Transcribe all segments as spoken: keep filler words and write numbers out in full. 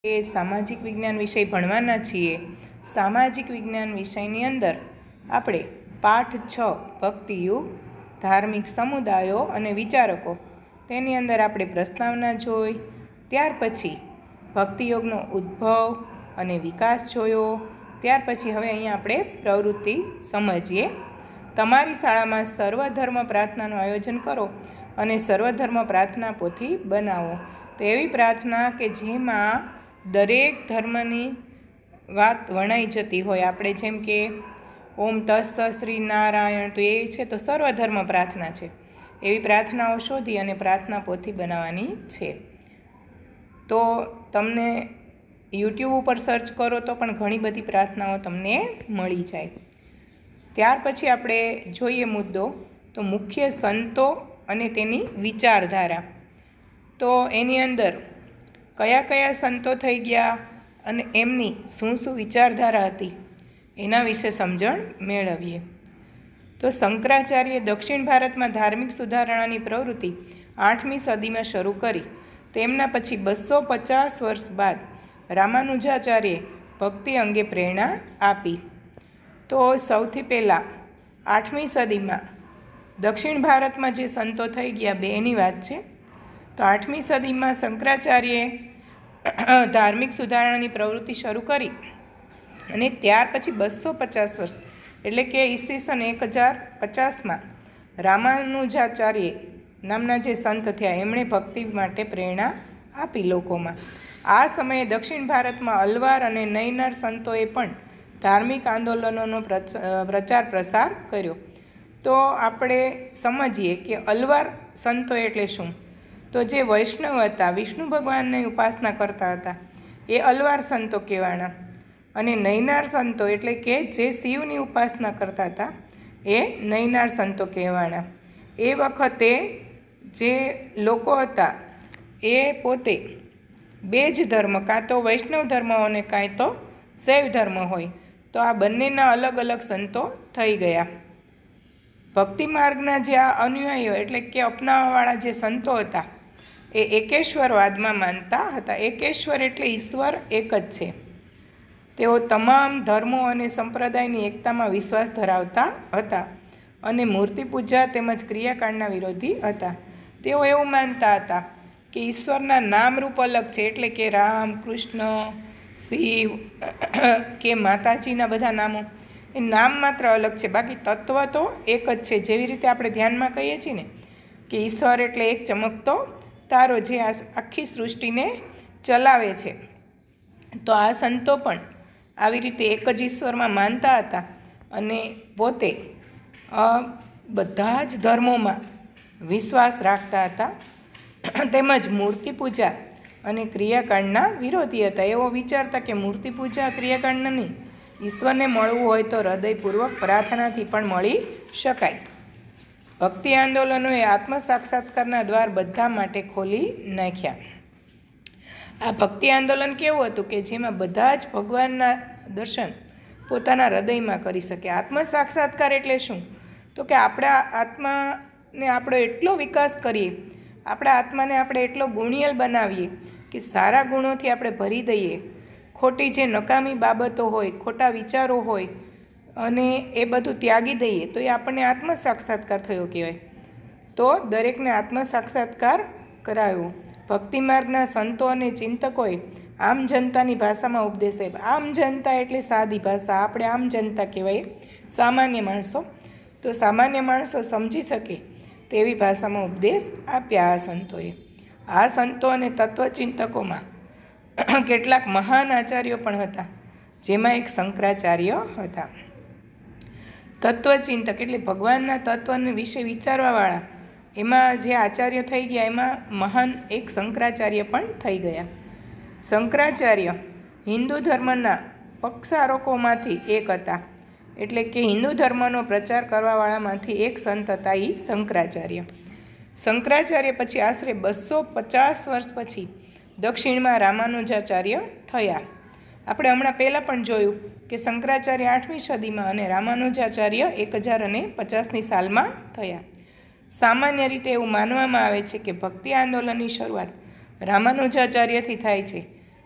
એ સામાજિક વિજ્ઞાન વિષય ભણવાના છીએ। સામાજિક વિજ્ઞાન વિષયની અંદર આપણે પાઠ છ ભક્તિયુગ ધાર્મિક સમુદાયો અને વિચારકો તેની અંદર આપણે પ્રસ્તાવના જોઈ, ત્યાર પછી ભક્તિયોગનો ઉદ્ભવ અને વિકાસ જોયો। ત્યાર પછી હવે અહીંયા આપણે પ્રવૃત્તિ સમજીએ। તમારી શાળામાં સર્વધર્મ પ્રાર્થનાનું આયોજન કરો અને સર્વધર્મ પ્રાર્થના પોથી બનાવો। તો એવી પ્રાર્થના કે જેમાં દરેક ધર્મની વાત વણાઈ જતી હોય। આપણે જેમ કે ઓમ તસ્સ શ્રી નારાયણ, તો એ છે તો સર્વધર્મ પ્રાર્થના છે। એવી પ્રાર્થનાઓ શોધી અને પ્રાર્થના પોથી બનાવવાની છે। તો તમને યુટ્યુબ ઉપર સર્ચ કરો તો પણ ઘણી બધી પ્રાર્થનાઓ તમને મળી જાય। ત્યાર પછી આપણે જોઈએ મુદ્દો તો મુખ્ય સંતો અને તેની વિચારધારા। તો એની અંદર કયા કયા સંતો થઈ ગયા અને એમની શું શું વિચારધારા હતી એના વિશે સમજણ મેળવીએ। તો શંકરાચાર્યે દક્ષિણ ભારતમાં ધાર્મિક સુધારણાની પ્રવૃત્તિ આઠમી સદીમાં શરૂ કરી। તેમના પછી બસો પચાસ વર્ષ બાદ રામાનુજાચાર્યે ભક્તિ અંગે પ્રેરણા આપી। તો સૌથી પહેલાં આઠમી સદીમાં દક્ષિણ ભારતમાં જે સંતો થઈ ગયા બે એની વાત છે। તો આઠમી સદીમાં શંકરાચાર્યએ ધાર્મિક સુધારણાની પ્રવૃત્તિ શરૂ કરી અને ત્યાર પછી બસો પચાસ વર્ષ એટલે કે ઈસવીસન એક હજાર પચાસમાં રામાનુજાચાર્ય નામના જે સંત થયા એમણે ભક્તિ માટે પ્રેરણા આપી લોકોમાં। આ સમયે દક્ષિણ ભારતમાં અલવાર અને નૈનાર સંતોએ પણ ધાર્મિક આંદોલનોનો પ્રચાર પ્રસાર કર્યો। તો આપણે સમજીએ કે અલવાર સંતો એટલે શું? તો જે વૈષ્ણવ હતા, વિષ્ણુ ભગવાનની ઉપાસના કરતા હતા, એ અલવાર સંતો કહેવાના। અને નૈનાર સંતો એટલે કે જે શિવની ઉપાસના કરતા હતા એ નૈનાર સંતો કહેવાના। એ વખતે જે લોકો હતા એ પોતે બે જ ધર્મ, કાં તો વૈષ્ણવ ધર્મ અને કાં તો શૈવ ધર્મ હોય, તો આ બંનેના અલગ અલગ સંતો થઈ ગયા। ભક્તિ માર્ગના જે આ અનુયાયીઓ એટલે કે અપનાવવાવાળા જે સંતો હતા એ એકેશ્વરવાદમાં માનતા હતા। એકેશ્વર એટલે ઈશ્વર એક જ છે। તેઓ તમામ ધર્મો અને સંપ્રદાયની એકતામાં વિશ્વાસ ધરાવતા હતા અને મૂર્તિ પૂજા તેમજ ક્રિયાકાંડના વિરોધી હતા। તેઓ એવું માનતા હતા કે ઈશ્વરના નામરૂપ અલગ છે, એટલે કે રામ, કૃષ્ણ, શિવ કે માતાજીના બધા નામો એ નામ માત્ર અલગ છે, બાકી તત્વ તો એક જ છે। જેવી રીતે આપણે ધ્યાનમાં કહીએ છીએ ને કે ઈશ્વર એટલે એક ચમકતો તારો જે આ આખી સૃષ્ટિને ચલાવે છે, તો આ સંતો પણ આવી રીતે એક જ ઈશ્વરમાં માનતા હતા અને પોતે બધા જ ધર્મોમાં વિશ્વાસ રાખતા હતા તેમજ મૂર્તિ પૂજા અને ક્રિયાકાંડના વિરોધી હતા। એવો વિચારતા કે મૂર્તિ પૂજા ક્રિયાકાંડ નહીં, ઈશ્વરને મળવું હોય તો હૃદયપૂર્વક પ્રાર્થનાથી પણ મળી શકાય। ભક્તિ આંદોલનોએ આત્મ સાક્ષાત્કારના દ્વાર બધા માટે ખોલી નાખ્યા। આ ભક્તિ આંદોલન કેવું હતું કે જેમાં બધા જ ભગવાનના દર્શન પોતાના હૃદયમાં કરી શકે। આત્મ સાક્ષાત્કાર એટલે શું? તો કે આપણા આત્માને આપણો એટલો વિકાસ કરીએ, આપણા આત્માને આપણે એટલો ગુણિયલ બનાવીએ કે સારા ગુણોથી આપણે ભરી દઈએ, ખોટી જે નકામી બાબતો હોય, ખોટા વિચારો હોય અને એ બધું ત્યાગી દઈએ, તો એ આપણને આત્મ સાક્ષાત્કાર થયો કહેવાય। તો દરેકને આત્મ સાક્ષાત્કાર કરાયો। ભક્તિ માર્ગના સંતો અને ચિંતકોએ આમ જનતાની ભાષામાં ઉપદેશ આપ્યો। આમ જનતા એટલે સાદી ભાષા, આપણે આમ જનતા કહેવાય, સામાન્ય માણસો। તો સામાન્ય માણસો સમજી શકે તેવી ભાષામાં ઉપદેશ આપ્યા આ સંતોએ। આ સંતો અને તત્વચિંતકોમાં કેટલાક મહાન આચાર્યો પણ હતા, જેમાં એક શંકરાચાર્ય હતા। તત્વચિંતક એટલે ભગવાનના તત્વ વિશે વિચારવાવાળા, એમાં જે આચાર્ય થઈ ગયા એમાં મહાન એક શંકરાચાર્ય પણ થઈ ગયા। શંકરાચાર્ય હિન્દુ ધર્મના પક્ષારોકોમાંથી એક હતા, એટલે કે હિન્દુ ધર્મનો પ્રચાર કરવાવાળામાંથી એક સંત હતા એ શંકરાચાર્ય। શંકરાચાર્ય પછી આશરે બસો પચાસ વર્ષ પછી દક્ષિણમાં રામાનુજાચાર્ય થયા। આપણે હમણાં પહેલાં પણ જોયું કે શંકરાચાર્ય આઠમી સદીમાં અને રામાનુજાચાર્ય એક હજાર અને પચાસની સાલમાં થયા। સામાન્ય રીતે એવું માનવામાં આવે છે કે ભક્તિ આંદોલનની શરૂઆત રામાનુજાચાર્યથી થાય છે,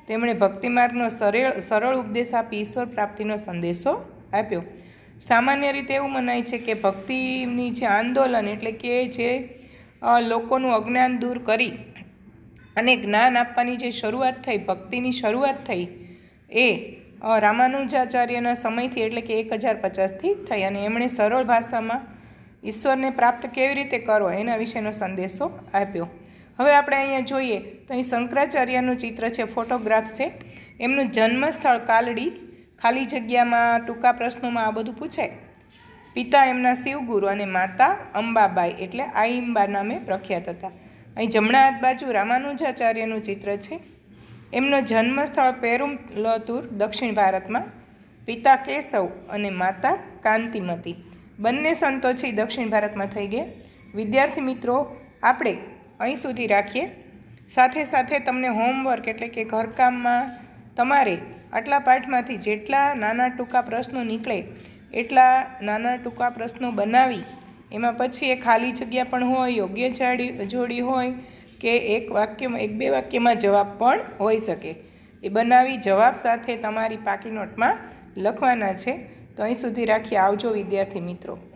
તેમણે ભક્તિ માર્ગનો સરળ સરળ ઉપદેશ આપી ઈશ્વર પ્રાપ્તિનો સંદેશો આપ્યો. સામાન્ય રીતે એવું મનાય છે કે ભક્તિની જે આંદોલન એટલે કે જે લોકોનું અજ્ઞાન દૂર કરી અને જ્ઞાન આપવાની જે શરૂઆત થઈ, ભક્તિની શરૂઆત થઈ, એ રામાનુજાચાર્યના સમયથી એટલે કે એક હજાર પચાસથી થઈ અને એમણે સરળ ભાષામાં ઈશ્વરને પ્રાપ્ત કેવી રીતે કરો એના વિશેનો સંદેશો આપ્યો. હવે આપણે અહીંયા જોઈએ તો અહીં શંકરાચાર્યનું ચિત્ર છે, ફોટોગ્રાફ્સ છે. એમનું જન્મસ્થળ કાલડી, ખાલી જગ્યામાં ટૂંકા પ્રશ્નોમાં આ બધું પૂછાય. પિતા એમના શિવગુરુ અને માતા અંબાબાઈ એટલે આઈંબા નામે પ્રખ્યાત હતા. અહીં જમણા હાથ બાજુ રામાનુજાચાર્યનું ચિત્ર છે. એમનો જન્મસ્થળ પેરુમ્બલતુર દક્ષિણ ભારતમાં. પિતા કેશવ અને માતા કાંતિમતી બંને સંતો છે દક્ષિણ ભારતમાં થઈ ગયા. વિદ્યાર્થી મિત્રો, આપણે અહીં સુધી રાખીએ. સાથે સાથે તમને હોમવર્ક એટલે કે ઘરકામમાં તમારે આટલા પાઠમાંથી જેટલા નાના ટૂંકા પ્રશ્નો નીકળે એટલા નાના ટૂંકા પ્રશ્નો બનાવી એમાં પછી એ ખાલી જગ્યા પણ હોય, યોગ્ય જાડી જોડી હોય કે એક વાક્યમાં એક બે વાક્યમાં જવાબ પણ હોઈ શકે, એ બનાવી જવાબ સાથે તમારી પાકી નોટમાં લખવાના છે. તો અહીં સુધી રાખીએ. આવજો વિદ્યાર્થી મિત્રો.